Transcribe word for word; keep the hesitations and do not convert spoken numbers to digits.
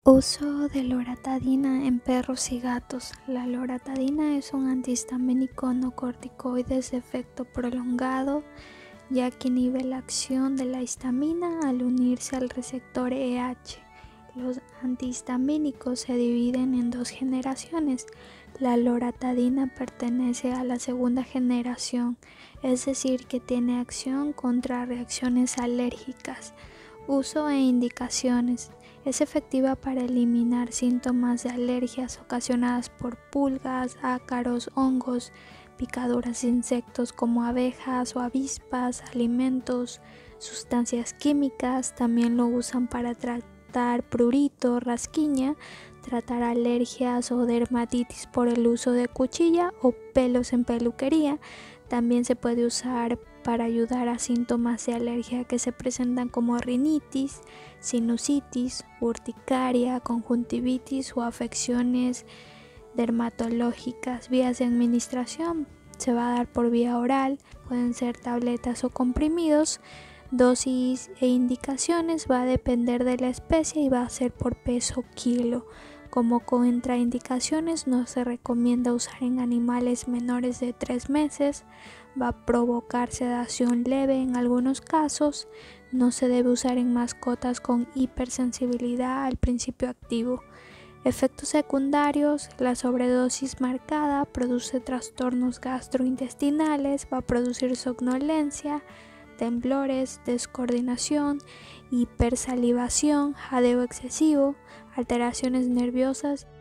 Uso de loratadina en perros y gatos. La loratadina es un antihistamínico no corticoides de efecto prolongado, ya que inhibe la acción de la histamina al unirse al receptor E H. Los antihistamínicos se dividen en dos generaciones. La loratadina pertenece a la segunda generación, es decir, que tiene acción contra reacciones alérgicas. Uso e indicaciones. Es efectiva para eliminar síntomas de alergias ocasionadas por pulgas, ácaros, hongos, picaduras de insectos como abejas o avispas, alimentos, sustancias químicas. También lo usan para tratar prurito, rasquiña, tratar alergias o dermatitis por el uso de cuchilla o pelos en peluquería. También se puede usar para ayudar a síntomas de alergia que se presentan como rinitis, sinusitis, urticaria, conjuntivitis o afecciones dermatológicas. Vías de administración: se va a dar por vía oral, pueden ser tabletas o comprimidos. Dosis e indicaciones va a depender de la especie y va a ser por peso kilo. Como contraindicaciones, no se recomienda usar en animales menores de tres meses, va a provocar sedación leve en algunos casos, no se debe usar en mascotas con hipersensibilidad al principio activo. Efectos secundarios: la sobredosis marcada produce trastornos gastrointestinales, va a producir somnolencia, temblores, descoordinación, hipersalivación, jadeo excesivo, alteraciones nerviosas